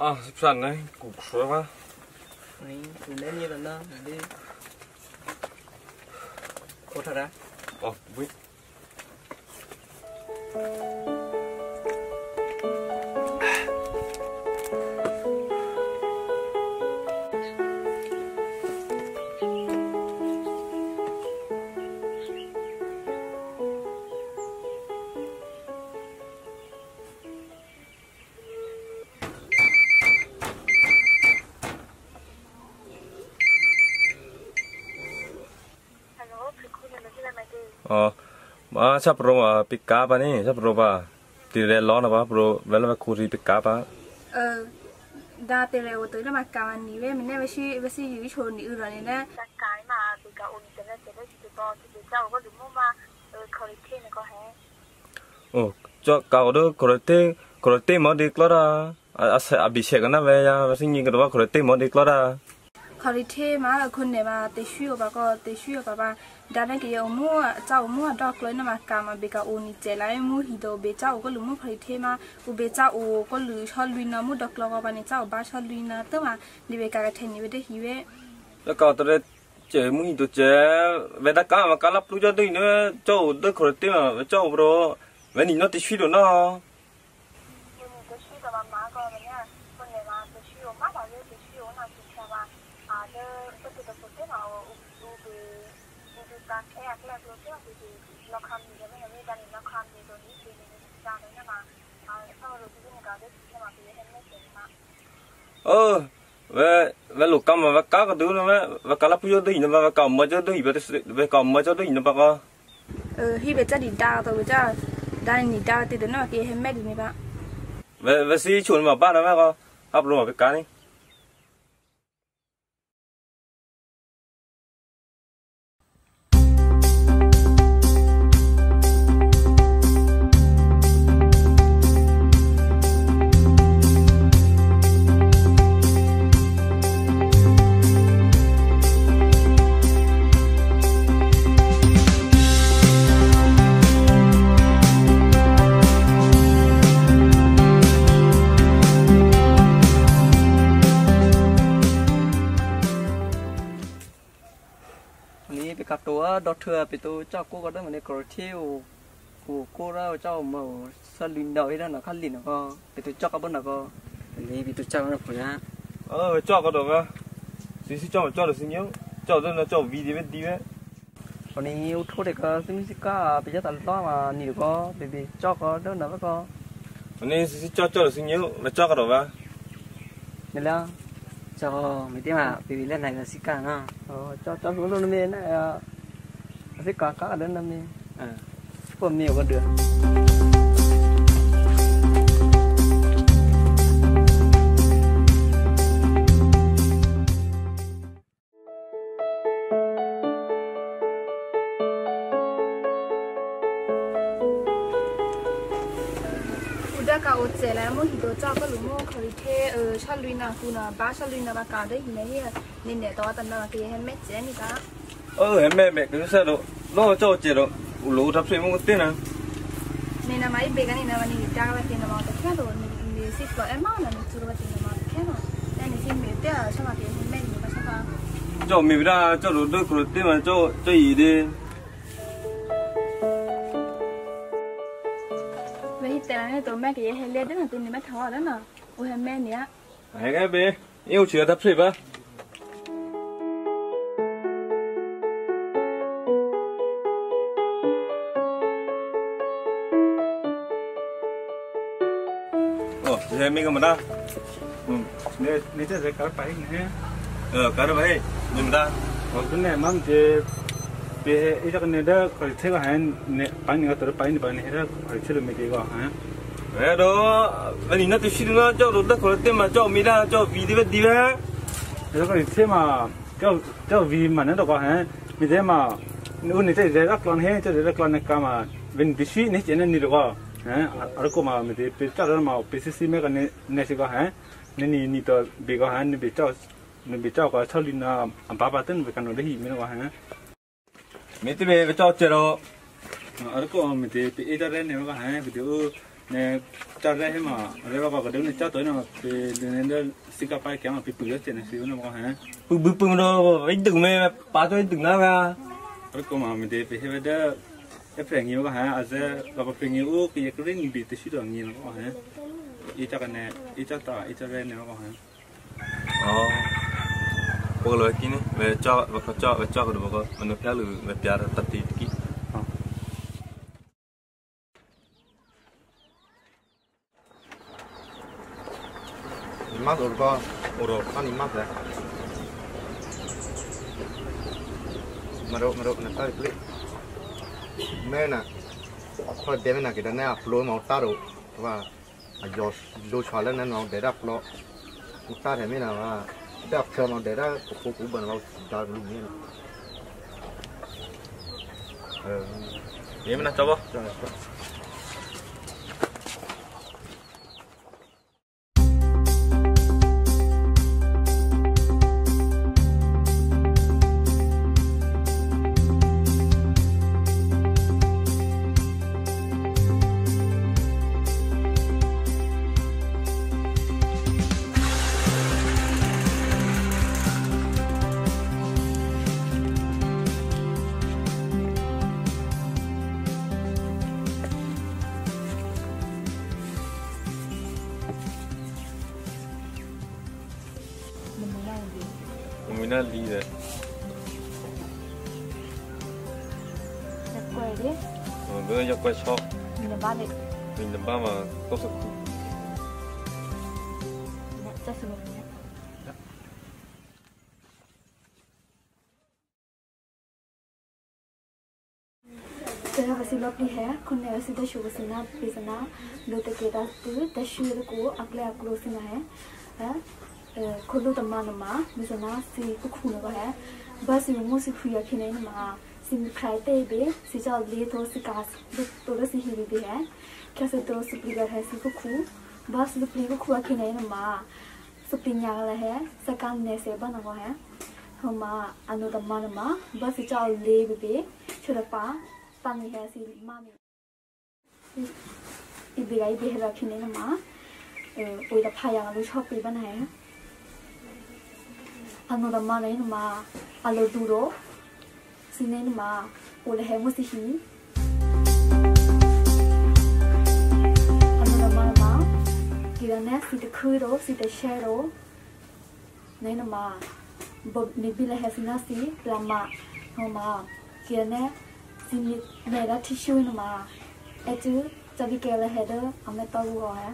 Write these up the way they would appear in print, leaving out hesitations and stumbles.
À, sẵn đấy, củ sữa quá. Này, mình lên như là nó, đi. Cô thật á? Biết. Mà sắp rồi mà pick up này, sắp rồi bà. Thì để lo nó bà, bro, về là khu gì pick up á. Đã từ lâu tới nó mà cảm nghĩ về mình này về sự yêu chuộng như rồi nè. Cái mà bị cả ổn định là sẽ được chỉ có chỉ cho có đúng mà quality này có hết. Cho cậu đó quality mà đi clara. Bị sẽ cái nào về ya, về sinh nhật cái đó quality mà đi clara. Quality mà làคนเนี่ยมาเตชิโอปะก็เตชิโอปะปะดานันก็ยังมั่วเจ้ามั่วดอกเลยนะมาการมาเบกาโอนี่เจไลมั่วฮิโดเบเจ้าก็รู้มั่ว quality มาอุเบเจ้าโอก็รู้ชอบลุยนะมั่วดอกลอกปะเนี่ยเจ้าบ้าชอบลุยนะแต่มาดิเบกากระเทนนี่เวเดฮิเวแล้วก็ตอนนี้เจมุ่งตัวเจเวลาการมาการรับรู้จะด้วยเนื้อเจ้าด้วยคนที่มาเจ้าบรเวนี่น้องติดชีวิตเนาะvề lục cam mà cá cái thứ nó và cá lắp vô đấy nó và cá mới cho đấy về cá mới cho đấy nó bác à hi về cha đi đào rồi cha đang đi đào thì nó kia hết mấy đi này bác về xí chuồn mà ba nó bác có hấp luôn về cá này cặpตัวดอทเถื่อไปตัวเจ้ากูก็ได้เหมือนในกรเที่ยวกูเราเจ้ามาสลินดอยนั่นน่ะขั้นลินก็ไปตัวเจ้าก็บนน่ะก็นี่ไปตัวเจ้าน่ะผมนะเจ้าก็được à xíเจ้าđược xí nhiêuเจ้าđóเจ้าวีดีเวดีเววันนี้อุทโธเด็กก็ซิมิสิก้าไปจะตัดล้อมาหนีก็ไปเจ้าก็เดินน่ะก็วันนี้xíเจ้าđược xí nhiêu làเจ้าก็được à นี่แล้วcho mấy tiếng mà vì lên này là xí cả nó cho xuống luôn này xí cả ở đến năm này phần nhiều còn được đã cả ổn chế là mỗi đồ cho có lúa khởi thế cho lui nào khu nào ba cho lui nào ba cả đấy thì này nên để to tận nào thì em mét chế này cả em mẹ cứ sao đâu nó cho chế đâu lúa thắp xuyên một tiếng nào nên là mấy bé cái này là mình đi ra cái tiền là bao nhiêu thế rồi mình xịt vào em máu là mình chưa bao tiền là bao nhiêu thế rồi nên mình xin miễn tiền cho mà tiền em mét nhiều cái sao cho mình ra cho lúa đôi khởi tiền mà cho gì đi แต่ละตัวแม่ก็ยังให้เลี้ยงได้หนึ่งตัวนี้แม่ท้อแล้วเนาะโอ้ยแม่เนี้ยไอ้แกเบย์ยิ้วเชื่อทับสิบอ่ะเดี๋ยวมีกันมาได้นี่จะการไปเนี่ยการไปมีมาได้คนเนี่ยมั่งจะไปอีกคนเนี่ยเด้อคอยเชื่อให้เนี่ยไปนี่ก็ตัวไปนี่ไปนี่เด้อคอยเชื่อไม่ดีก็ฮะ đó anh nhìn nó từ xưa nó cho được khỏi tên mà cho mi ra cho vì đi về rồi cái thế mà cho vì mà nó đâu có hả vì thế mà nếu như thế rất là hết cho rất là cái mà bên bị suy này chỉ nên đi được hả ở cô mà mình thì cho nó mà PCC mấy cái này sẽ có hả nên ni tờ bị có hả nên bị cho có cho linh ba tên về cái nó đấy mình có hả mình thì về cho chơi đâu ở cô mình thì bị ít ra này có hả vì nè cho ra hết mà rồi bà có đứng cho tới nào thì nên đó xin các bài kéo mà bị bự trên này xíu nó có hả bự nó anh từng mê ba tôi từng nói ra rồi cô mà mình để phải đó cái phần nhiều có hả à giờ bà có phần nhiều cái cái riêng bị tự sửa nhiều có hả ít cho cái này ít cho tỏi ít cho ren này có hả bố lời kia về cho và cho cái đồ bố mình nó phải lử về bia tạt tí kí mắc rồi con, ủa con mắc rồi, mà đâu nó tay clip, mẹ nè, thôi để mẹ nè cái đó nè upload màu ta rồi, và giờ đồ xóa lên nên nó để upload, ta thì mẹ nào mà để upload nó để ra cũng bận vào ta luôn như này, vậy mình cho bố mình đã đi rồi quay đi bữa giờ quay shop mình làm ba đấy mình làm ba mà có sự sẽ sử dụng Saya masih lop di hai, kon ne masih dah show sina, pisana, lo te kita tu, dah show ko, akle sina hai, kolo tamma nama, pisana si kukuna ko hai, bas yung si kuya kine nama, si mikrai te be, si jal le to si kas, to si hiri be hai, kasi to si pligar hai si kuku, bas lo pligar kuya kine nama, so pinyang la hai, sakan ne se ba nama hai, hama anu tamma nama, bas si jal le be, churapa. Pani hai si mami ibirai behra khine na ma oi da phaya lu shop pe ban hai anu da ma nei na ma alo duro sine na ma ole hai mo si hi anu da ma kira na si de khuro si de shero nei na ma bob ni bila hai sina si lama homa kira na Sini nera tissue ni ma, itu jadi kela header ame tahu hai.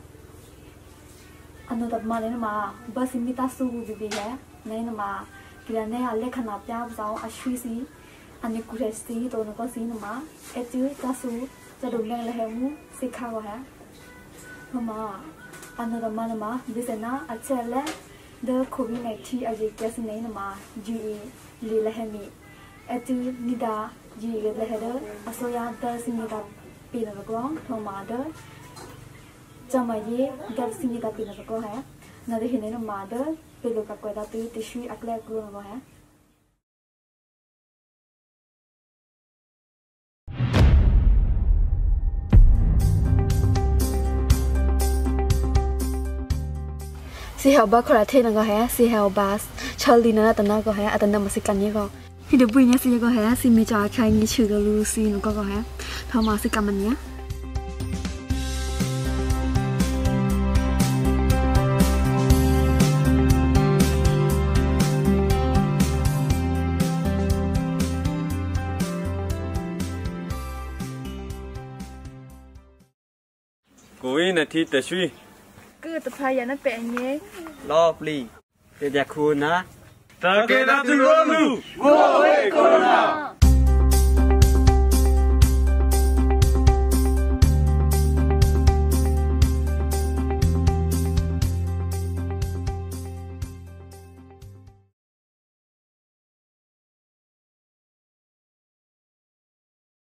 Anu tak mana ni ma, bas ini tasu bibi hai, ni ma, kira ni alek kena piang besar ashui si, ane kuresi tu nak si ni ma, itu tasu jadi orang lehemu sikha hai. Nama anu tak mana ma, bisana aceh le, the COVID-19 aja kes ni ma, GE lelehemi, itu nida जी लहर असोया दर सिंगिता पीना रखो मादर जमाये दर सिंगिता पीना रखो है नदे हिने न मादर पेलो का कोई दाती टिश्यू अकले अकलो रखो है सिहाबा खरा थे न को है सिहाबा छलदी न तना को है अतना मसिकन्ये को Hidup punya sih kok ya, si meja kayak ni juga lu sih kok ya, tahu masih kamannya. Cô ấy là thi tài suy. Cứ tập thay nó bẻ nhé. lovely, để đẹp khuôn á. Ta kể ra từ gom nu, vô corona.